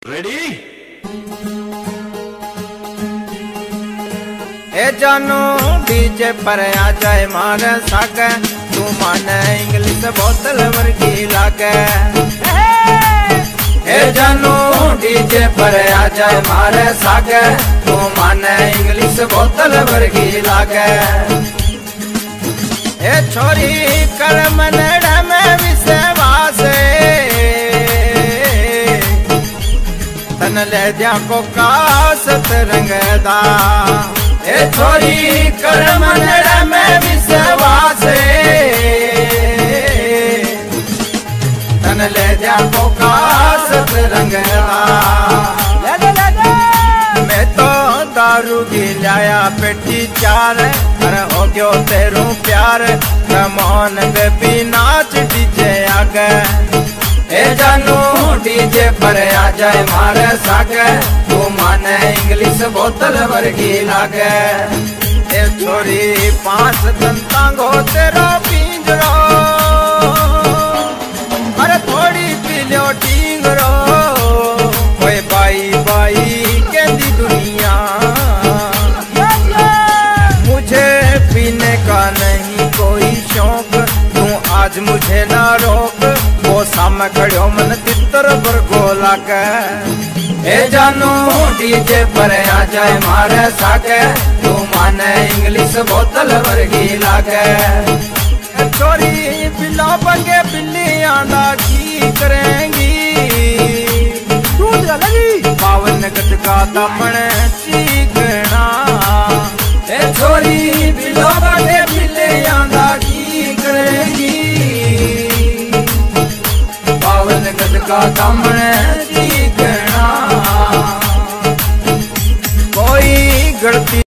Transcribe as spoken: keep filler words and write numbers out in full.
Ready. ए जानू DJ पर आ जाए मारे सागे, तू माने इंग्लिश बोतल वर्गी लागे। ए जानू डीजे पर आ जाए मारे सागे, तू माने इंग्लिश बोतल वर्गी लागे। ए छोरी कर मनड़ा में विश्वास, तन ले दिया को कासत रंगदा। ए छोरी कर मनड़ा में विश्वास, तन ले दिया को कासत रंगदा। मैं तो दारू गिलाया पेटी चार, अरे हो गयो तेरू प्यार, कमान बेबी नाच डीजे आगे। ए जानू डीजे पर आ जाए मारे सागे, तू माने इंग्लिश बोतल वर्गी लागे। ए छोरी पांच दंतांगो तेरा पिंजरो, अरे थोड़ी पी लो ढींगरो। कोई बाई बाई कहती दुनिया, मुझे पीने का नहीं कोई शौक, तू आज मुझे ना रोक। वो सामने खड़ो मन तितर पर गोला के। ए जानू डीजे पर आ जाए मारे सागे, तू माने इंग्लिश बोतल वर्गी लागे। छोरी बिल्ला बगे बिल्लियां की करेंगी, पावन गज का दमन चीकना। ए छोरी बिल्ला बगे बिल्लियां की करेंगी, पावन गज का दमन चीकना। कोई गलती